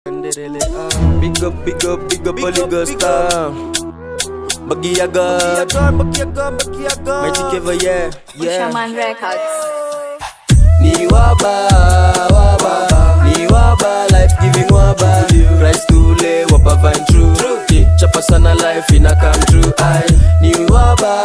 Big up, Polygosta. Bagiaga, Magic Ever, yeah. Shaman Records. Ni waba, life giving waba. Christ tule, wapa vine true. Chapa sana life ina come true. Ni waba,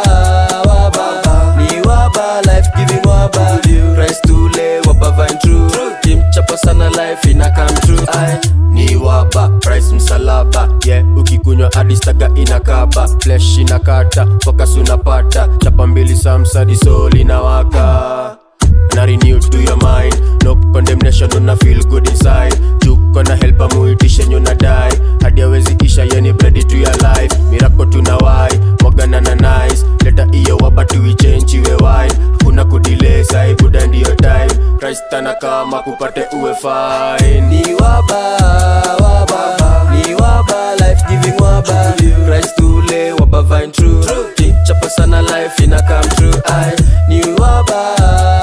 life giving waba. Christ tule, wapa vine true. Chapa sana life ina come true. Ni waba, Christ msalaba. Yeah, ukikunywa hadi staga inakaba. Flesh inakata, focus unapata. Chapa mbili samsadi soul inawaka. Na renew to your mind. No condemnation, una feel good inside. Juko na helpa muitishe nyuna die. Hadi hawezi isha yeni ready to your life. Miracle tunawai, mwagana na nice. Leta iyo waba tuwi change iwe wine. Kuna kudelay, sai buda ndiyo time. Christ anakama kupate uwe fine. Ni waba, life giving waba. Christ tule, waba vine true. Chapa sana life ina come true. Ni waba,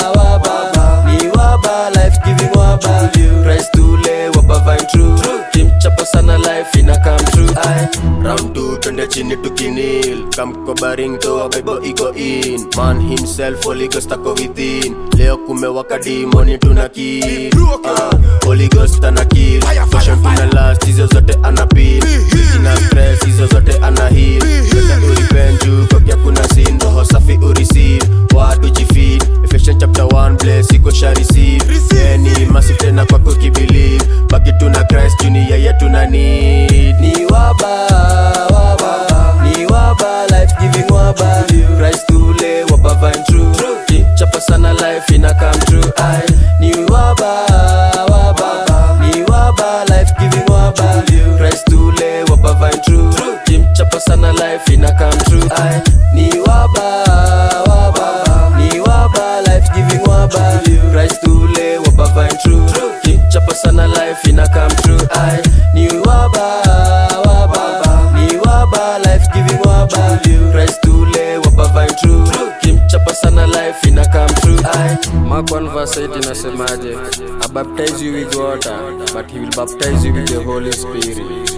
life giving waba. Christ tule, waba vine true. Chapa sana life ina come true. Round 2 twende chini tukinil. Kamkobaring toa Bible iko in. Man himself, Holy Ghost ako within. Leo kumewaka demoni tunakill. Holy Ghost anakill. Fashion tuna last, hizo zote anapil. Sina stress, hizo zote anahil. Yote uripenju, kwa kuna sin. Roho safi ureceive, wadu jifeed. Ephesians chapter 1, bless, iko sha receive. Any massive tena kwa kukibelieve. Baki tuna Christ, junior yetu na need. Ni waba, life giving waba. Christ tule, waba vine true. Chapa sana life ina come true. Ni waba, life giving waba. Christ tule, waba vine true. Chapa sana life ina come true. Ni waba, life giving waba. Christ tule, waba vine true. Chapa sana life ina come true. Ni waba, life giving waba. Christ tule, waba vine true. Chapa sana life ina come true. Mark 1 verse 8 inasemaje? I baptize you with water, but he will baptize you with the Holy Spirit.